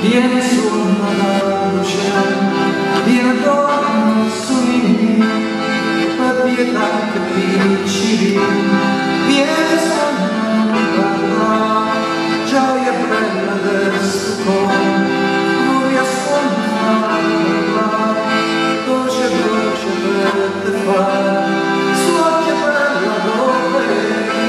viene suona la luce, viene donna suni, per pietà che picciri, viene suona la gioia bella del suo cuore, gloria suona la dolce dolce per te fare, sua che bella dove.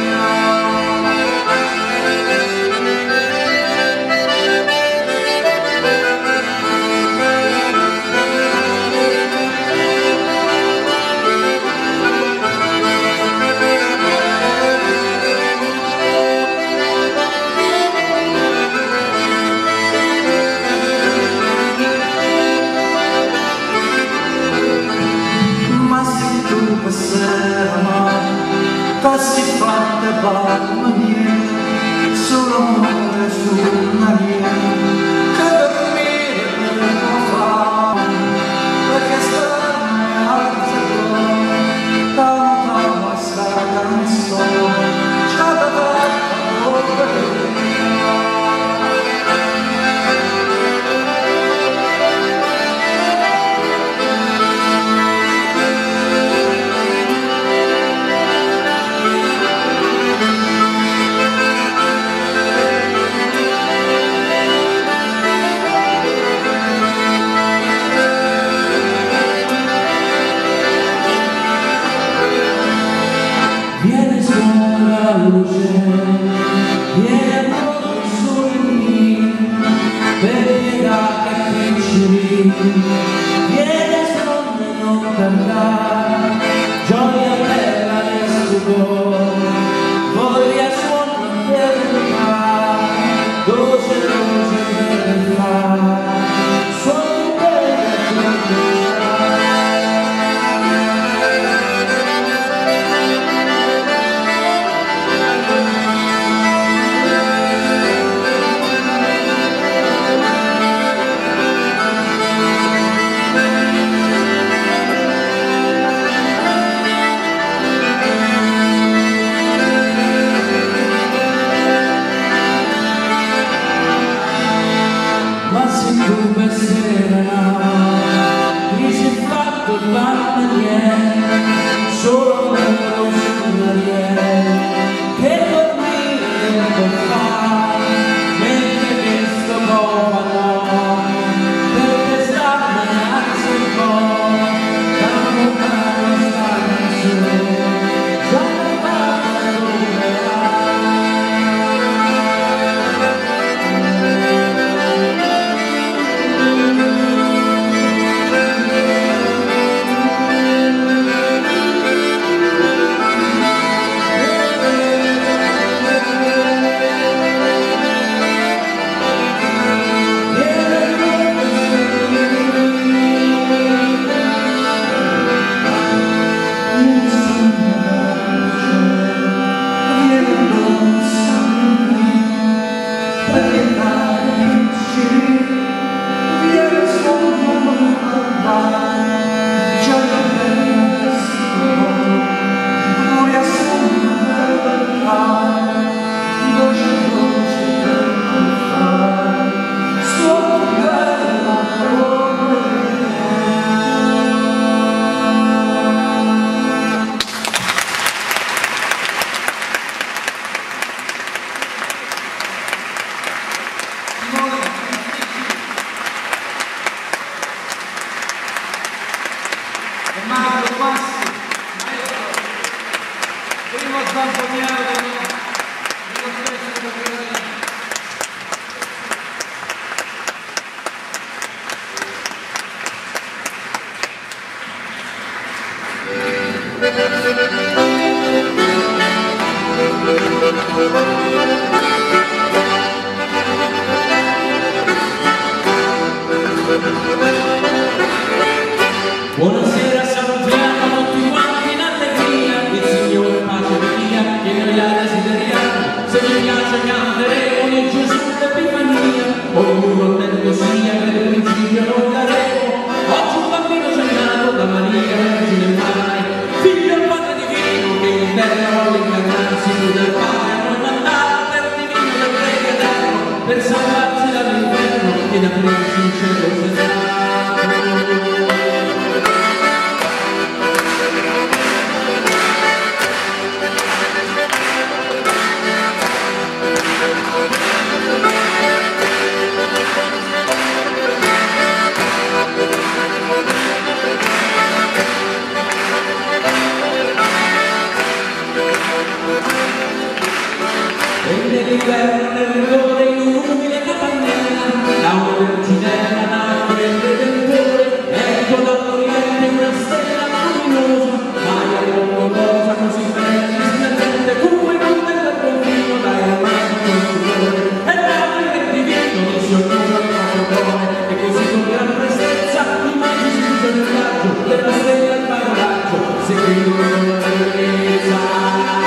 Passi fatte balmanie, solo amore su una via, che dormire non fa, perché starne alzerò, tanto a sta canzone, c'ha da fare viene suona la luce, viene proprio su me, per pietà che picciri, viene suona e non cantare, gioia bella nel suo cuore, voglia suona per fare, dolce dolce per fare, suona bella per fare. Ma se tu per sera mi sei fatto il bandaniere, solo per lo scenariere, che dormire non può fare, mentre che sto povero, perché starne anzi un po', da lontano starne su, già non parla dove ed aprirci in cielo serrato. E nell'inverno nell'ore in un'umile capannella da una verginella nave del Redentore, ecco dall'Oriente una stella luminosa, mai al mondo rosa così bella risplendente, come non della confino dai armati consumore, e l'amore del divino non si ognuna il proprio cuore, e così con gran prestezza immagini il raggio della stella al parolaggio, seguendo la bellezza.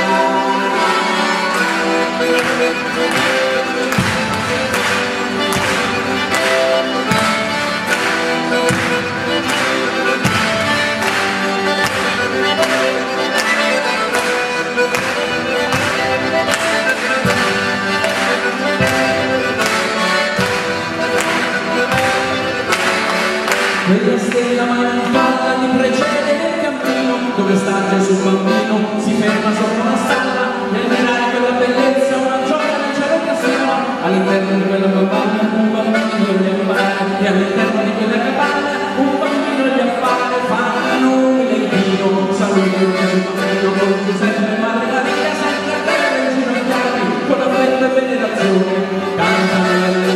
Quella stella mai non falla gli precede nel cammino, dove sta Gesù bambino, si ferma sopra una stalla, nel mirare quella bellezza una gioia nel cielo che siama, all'interno di quella capanna un bambino gli appare, e all'interno di quella capanna un bambino gli appare, fanno un vino, salutano Gesù bambino con Giuseppe, Madre Maria, Santa Terra, ginocchiati, con affetto e venerazione, cantano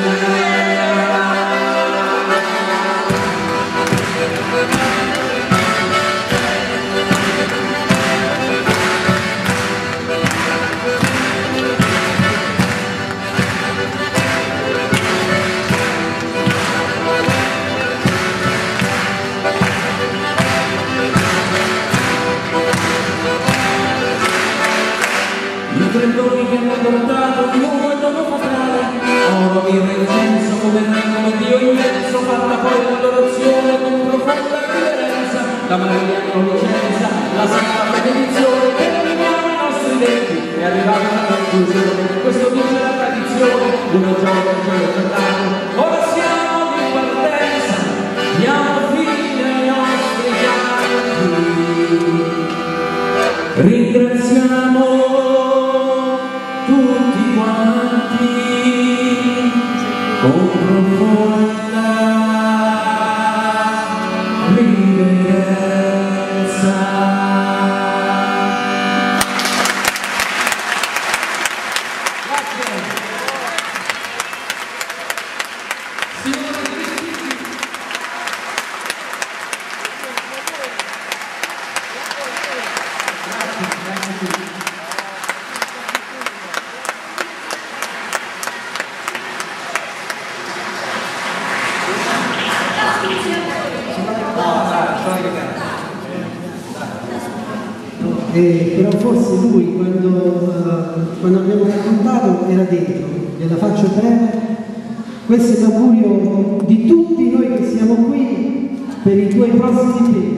i predoni che hanno portato l'uomo e dono fatale, oro, mirra e incenso come re, come Dio immenso, fatta poi l'adorazione con profonda riverenza, la Maria con licenza, la santa benedizione che illuminiamo i nostri denti, è arrivata la conclusione, questo dice la tradizione, una gioia che ci ha dato, ora siamo di partenza, diamo fine ai nostri canti, ringraziamo tutti quanti con profonda riverenza. Grazie. Signore Cristi. Grazie. Però forse lui quando abbiamo raccontato era dentro, gliela faccio breve, questo è l'augurio di tutti noi che siamo qui per i tuoi prossimi impegni.